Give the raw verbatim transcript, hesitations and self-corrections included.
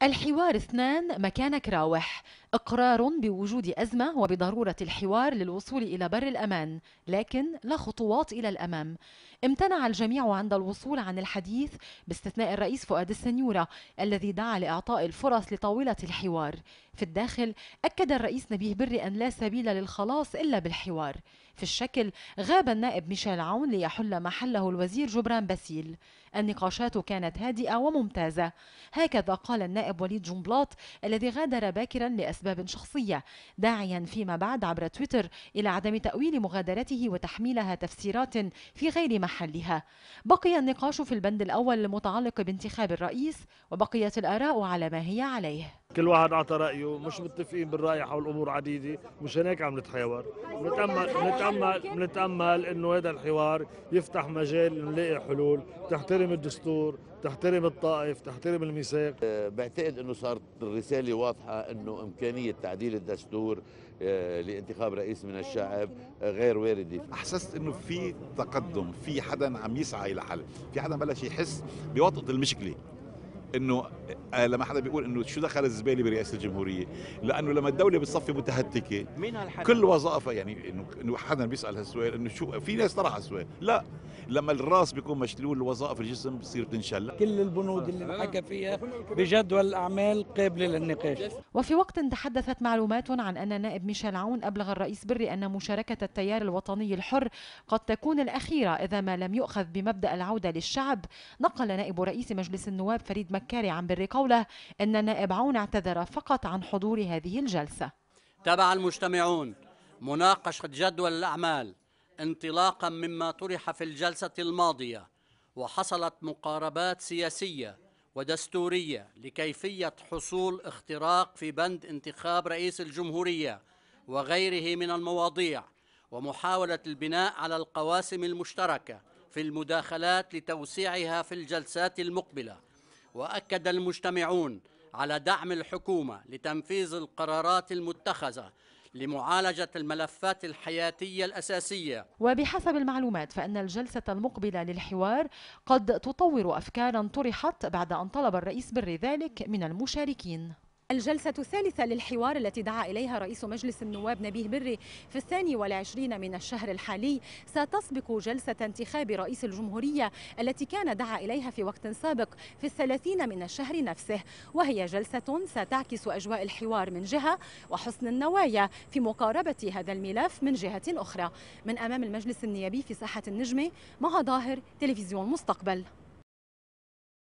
الحوار اثنان مكانك راوح، إقرار بوجود أزمة وبضرورة الحوار للوصول إلى بر الأمان، لكن لا خطوات إلى الأمام. امتنع الجميع عند الوصول عن الحديث باستثناء الرئيس فؤاد السنيورة الذي دعا لإعطاء الفرص لطاولة الحوار. في الداخل أكد الرئيس نبيه بري أن لا سبيل للخلاص إلا بالحوار. في الشكل غاب النائب ميشيل عون ليحل محله الوزير جبران باسيل. النقاشات كانت هادئة وممتازة، هكذا قال النائب وليد جنبلاط الذي غادر باكرا لأسباب شخصية، داعيا فيما بعد عبر تويتر إلى عدم تأويل مغادرته وتحميلها تفسيرات في غير محلها. بقي النقاش في البند الأول المتعلق بانتخاب الرئيس، وبقيت الآراء على ما هي عليه. كل واحد أعطى رأيه، مش متفقين بالرأي حول أمور عديدة، مش هيك عم نتحاور. بنتأمل بنتأمل بنتأمل إنه هذا الحوار يفتح مجال نلاقي حلول تحترم الدستور، تحترم الطائف، تحترم الميثاق. بعتقد انه صارت الرساله واضحه انه امكانيه تعديل الدستور لانتخاب رئيس من الشعب غير وارده. احسست انه في تقدم، في حدا عم يسعى الى حل، في حدا بلش يحس بوطأة المشكله. انه لما حدا بيقول انه شو دخل الزباله برئاسه الجمهوريه، لانه لما الدوله بتصفي متهتكه كل وظائفها، يعني انه انه حدا بيسال هالسؤال، انه شو في ناس طرح السؤال، لا لما الراس بيكون مشلول الوظائف الجسم بتصير تنشل. كل البنود اللي حكى فيها بجدول الاعمال قابله للنقاش. وفي وقت تحدثت معلومات عن ان النائب ميشيل عون ابلغ الرئيس بري ان مشاركه التيار الوطني الحر قد تكون الاخيره اذا ما لم يؤخذ بمبدا العوده للشعب، نقل نائب رئيس مجلس النواب فريد مكاري عن بري قوله ان النائب عون اعتذر فقط عن حضور هذه الجلسه. تابع المجتمعون مناقشه جدول الاعمال انطلاقا مما طرح في الجلسة الماضية، وحصلت مقاربات سياسية ودستورية لكيفية حصول اختراق في بند انتخاب رئيس الجمهورية وغيره من المواضيع، ومحاولة البناء على القواسم المشتركة في المداخلات لتوسيعها في الجلسات المقبلة. وأكد المجتمعون على دعم الحكومة لتنفيذ القرارات المتخذة لمعالجة الملفات الحياتية الأساسية. وبحسب المعلومات فإن الجلسة المقبلة للحوار قد تطور أفكارا طرحت بعد أن طلب الرئيس بري ذلك من المشاركين. الجلسة الثالثة للحوار التي دعا إليها رئيس مجلس النواب نبيه بري في الثاني والعشرين من الشهر الحالي ستسبق جلسة انتخاب رئيس الجمهورية التي كان دعا إليها في وقت سابق في الثلاثين من الشهر نفسه، وهي جلسة ستعكس أجواء الحوار من جهة وحسن النوايا في مقاربة هذا الملف من جهة أخرى. من أمام المجلس النيابي في ساحة النجمة، مها ظاهر، تلفزيون مستقبل.